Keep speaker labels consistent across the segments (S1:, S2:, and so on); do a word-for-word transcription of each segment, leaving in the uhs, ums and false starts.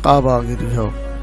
S1: কাবা গৃহ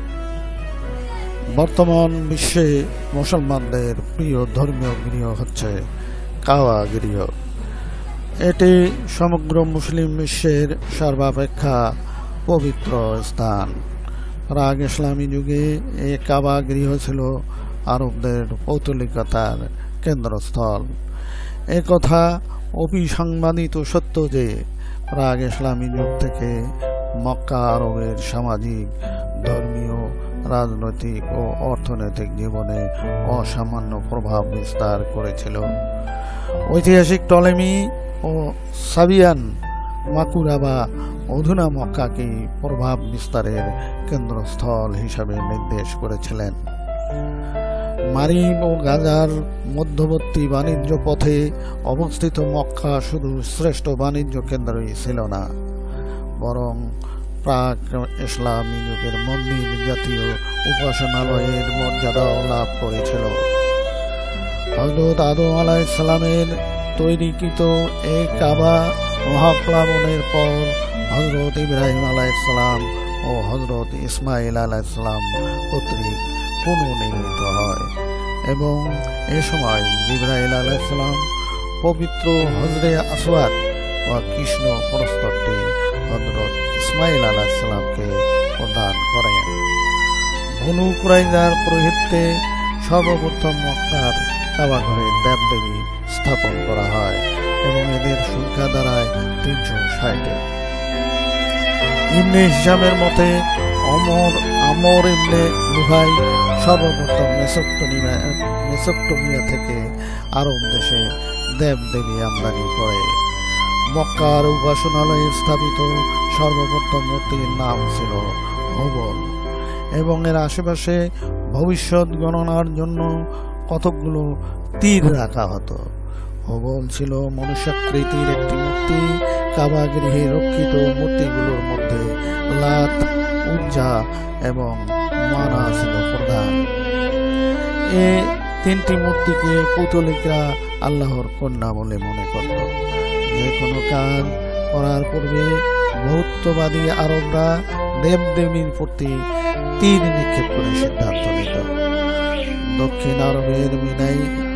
S1: বর্তমান বিশ্বে মুসলমানদের প্রিয় ধর্মীয় গৃহ হচ্ছে কাবা গৃহ। এটি সমগ্র মুসলিম বিশ্বের সর্বাপেক্ষা পবিত্র স্থান। প্রাক ইসলামী যুগে এই কাবা গৃহ ছিল আরবদের পৌত্তলিকতার কেন্দ্রস্থল। একথা অবিসংবাদিত সত্য যে প্রাক ইসলামী যুগ থেকে মক্কা আরবের সামাজিক, ধর্মীয়, রাজনৈতিক ও অর্থনৈতিক জীবনে অসামান্য প্রভাব বিস্তার করেছিল। ঐতিহাসিক টলেমি ও সাবিয়ান মাকুরা বা অধুনা মক্কাকে প্রভাব বিস্তারের কেন্দ্রস্থল হিসাবে নির্দেশ করেছিলেন। মারিম ও গাজার মধ্যবর্তী বাণিজ্য পথে অবস্থিত মক্কা শুধু শ্রেষ্ঠ বাণিজ্য কেন্দ্রই ছিল না, বরং প্রাক ইসলামী যুগের মন্দির জাতীয় উপাসনালয়ের মর্যাদাও লাভ করেছিল। হযরত আদম আলাইহিস সালামের তৈরিকৃত এই কাবা মহাপ্লাবনের পর হযরত ইব্রাহিম আলাইহিস সালাম ও হযরত ইসমাইল আলাইহিস সালাম কর্তৃক পুনর্নির্মিত হয় এবং এ সময় জিবরাইল আলাইহিস সালাম পবিত্র হজরে আসওয়াদ বা কৃষ্ণ প্রস্তরটি হযরত ইসমাইল আলাইহিস সালামকে প্রদান করেন। বনু কুরাইজার পৌরোহিত্যে সর্বপ্রথম মক্কার কাবাঘরে দেবদেবী স্থাপন করা হয় এবং এদের সংখ্যা দাঁড়ায় তিনশো ষাটে। ইবনে হিশামের মতে অমর আমর ইবনে লুহাই সর্বপ্রথম মেসোপটেমিয়া মেসোপটেমিয়া থেকে আরব দেশে দেবদেবী আমদানি করে। মক্কার উপাসনালয়ে স্থাপিত সর্বপ্রথম মূর্তির নাম ছিল হুবল এবং এর আশেপাশে ভবিষ্যৎ গণনার জন্য কতকগুলো তীর রাখা হতো। হুবল ছিল মনুষ্যাকৃতির একটি মূর্তি। কাবা গৃহে রক্ষিত মূর্তিগুলোর মধ্যে লাত, উজ্জা এবং মানা ছিল প্রধান। এ তিনটি মূর্তিকে পৌত্তলিকরা আল্লাহর কন্যা বলে মনে করত। যে কোনো কাজ করার পূর্বে বহুত্ববাদী আরবরা দেবদেবীর প্রতি তীর নিক্ষেপ করে সিদ্ধান্ত নিত। দক্ষিণ আরবের মিনাই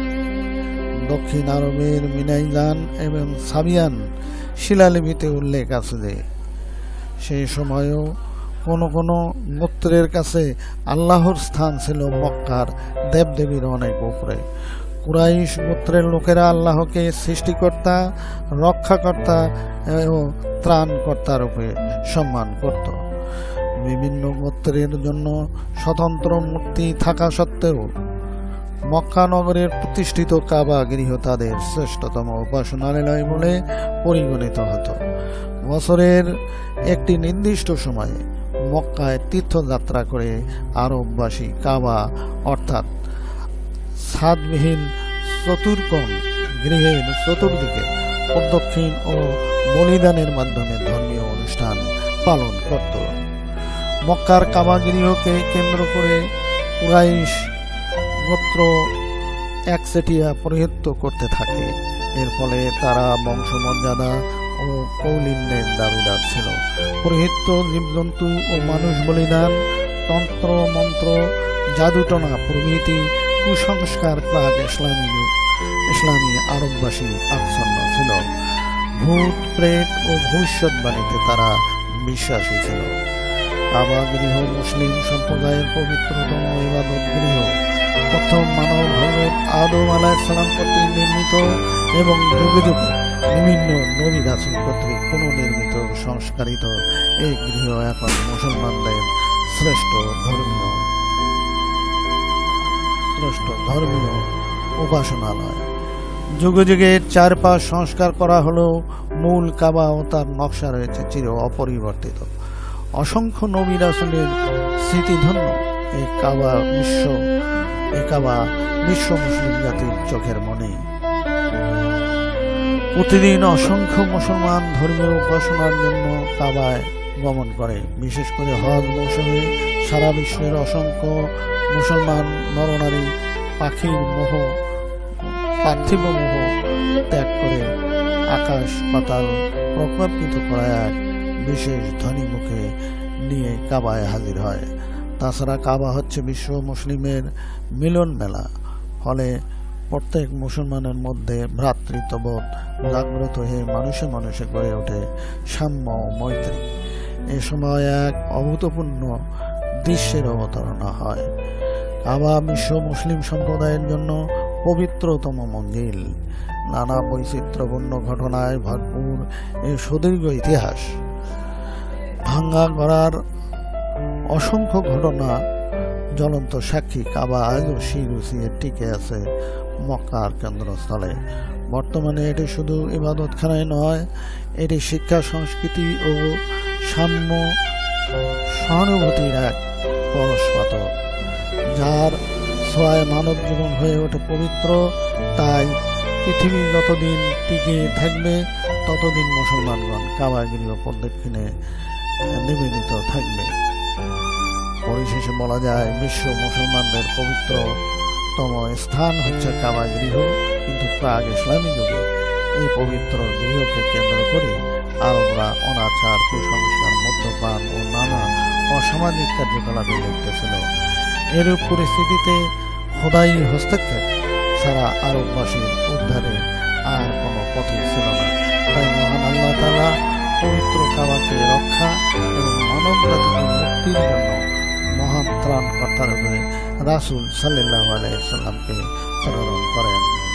S1: দক্ষিণ আরবের মিনাইজান এবং সাবিয়ান শিলালিপিতে উল্লেখ আছে যে সেই সময়ও কোনো কোনো গোত্রের কাছে আল্লাহর স্থান ছিল মক্কার দেবদেবীর অনেক উপরে। কুরাইশ গোত্রের লোকেরা আল্লাহকে সৃষ্টিকর্তা, রক্ষাকর্তা ও ত্রাণকর্তা রূপে সম্মান করত। বিভিন্ন গোত্রের জন্য স্বতন্ত্র মূর্তি থাকা সত্ত্বেও মক্কা নগরের প্রতিষ্ঠিত কাবা গৃহ তাদের শ্রেষ্ঠতম উপাসনালয় বলে পরিগণিত হতো। বছরের একটি নির্দিষ্ট সময়ে মক্কায় তীর্থযাত্রা করে আরববাসী কাবা অর্থাৎ ছাদবিহীন চতুর্কোণ গৃহের চতুর্দিকে প্রদক্ষিণ ও বলিদানের মাধ্যমে ধর্মীয় অনুষ্ঠান পালন করত। মক্কার কাবা গৃহকে কেন্দ্র করে কুরাইশ গোত্র একচেটিয়া পৌরোহিত্য করতে থাকে। এর ফলে তারা বংশমর্যাদা ও কৌলিন্যের দাবিদার ছিল। পৌরোহিত্য, জীবজন্তু ও মানুষ বলিদান, তন্ত্র মন্ত্র, জাদুটনা প্রভৃতি কুসংস্কার প্রাক ইসলামী যুগ ইসলামী আরববাসী আচ্ছন্ন ছিল। ভূত, প্রেত ও ভবিষ্যৎবাণীতে তারা বিশ্বাসী ছিল। কাবা গৃহ মুসলিম সম্প্রদায়ের পবিত্রতম ইবাদত গৃহ। প্রথম মানব হযরত আদম আলাইহিস সালাম কর্তৃক নির্মিত এবং যুগে যুগে বিভিন্ন নবী রাসূল কর্তৃক পুনর্নির্মিত সংস্কারিত এই গৃহ এখন মুসলমানদের শ্রেষ্ঠ ধর্মীয় শ্রেষ্ঠ ধর্মীয় উপাসনালয়। যুগে যুগে চারপাশ সংস্কার করা হলেও মূল কাবা ও তার নকশা রয়েছে চির অপরিবর্তিত। অসংখ্য নবী রাসূলের স্মৃতিধন্য এই কাবা বিশ্ব এই কাবা বিশ্ব মুসলিম জাতির চোখের মনে। প্রতিদিন অসংখ্য মুসলমান ধর্মীয় উপাসনার জন্য কাবায় গমন করে। বিশেষ করে হজ মৌসুমে সারা বিশ্বের অসংখ্য মুসলমান নরনারী পাখির মোহ পার্থিব মোহ ত্যাগ করে আকাশ পাতাল প্রকম্পিত করা এক বিশেষ ধ্বনি মুখে নিয়ে কাবায় হাজির হয়। তাছাড়া কাবা হচ্ছে বিশ্ব মুসলিমের মিলন মেলা, ফলে প্রত্যেক মুসলমানের মধ্যে ভ্রাতৃত্ববোধ জাগ্রত হয়ে মানুষে মানুষে গড়ে ওঠে সাম্য ও মৈত্রী। এ সময় এক অভূতপূর্ণ দৃশ্যের অবতারণা হয়। কাবা বিশ্ব মুসলিম সম্প্রদায়ের জন্য পবিত্রতম মন্দির। নানা বৈচিত্র্যপূর্ণ ঘটনায় ভরপুর এর সুদীর্ঘ ইতিহাস। ভাঙ্গা গড়ার অসংখ্য ঘটনা জ্বলন্ত সাক্ষী। কাবা আজও শিরুচিয়ে টিকে আছে মক্কার কেন্দ্রস্থলে। বর্তমানে এটি শুধু ইবাদতখানাই নয়, এটি শিক্ষা, সংস্কৃতি ও সাম্য সহানুভূতির এক পরশপাথর, যার ছোঁয়ায় মানব জীবন হয়ে ওঠে পবিত্র। তাই পৃথিবী যতদিন টিকে থাকবে ততদিন মুসলমানগণ কাবা গৃহ প্রদক্ষিণে নিবেদিত থাকবে। পরিশেষে বলা যায়, বিশ্ব মুসলমানদের পবিত্রতম স্থান হচ্ছে কাবা গৃহ। কিন্তু প্রাগ ইসলামী যুগে এই পবিত্র গৃহকে কেন্দ্র করে আরবরা অনাচার, কুসংস্কার, মদ্যপান ও নানা অসামাজিক কার্যকলাপে লিপ্তেছিল। এরূপ পরিস্থিতিতে খোদাই হস্তক্ষেপ ছাড়া আরববাসীর উদ্ধারে আর কোনো পথই ছিল না। তাই মহান আল্লাহ তাআলা পবিত্র কাবাকে রক্ষা এবং মানব জাতিকে মুক্তির জন্য মহান ত্রাণকর্তার উপরে রাসূল সাল্লাল্লাহু আলাইহি ওয়াসাল্লামকে প্রেরণ করেন।